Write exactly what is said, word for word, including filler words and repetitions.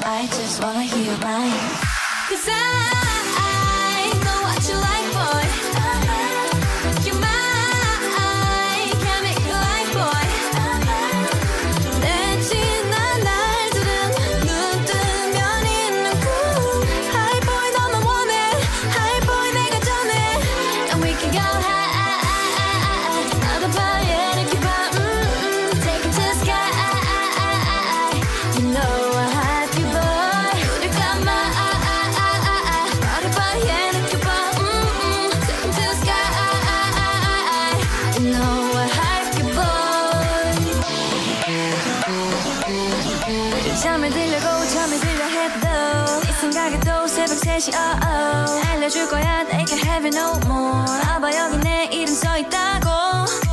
I just wanna hear mine. Cause I know what you like, boy. You're mine, can't make you like, boy. 내 지난 날들은 눈 뜨면 있는 cool. Hi boy 너만 원해, hi boy 내가 전해. And we can go high. 나도 봐야 이렇게 봐. Take it to the sky. You know I have you, boy. 우릴 감아. 나를 봐야 이렇게 봐. Take it to the sky. You know I have you, boy. 잠을 들려고 잠을 들려 해도 네 생각에도 새벽 세 시 oh oh. 알려줄 거야 they can have it no more. 봐봐 여기 내 이름 써있다고.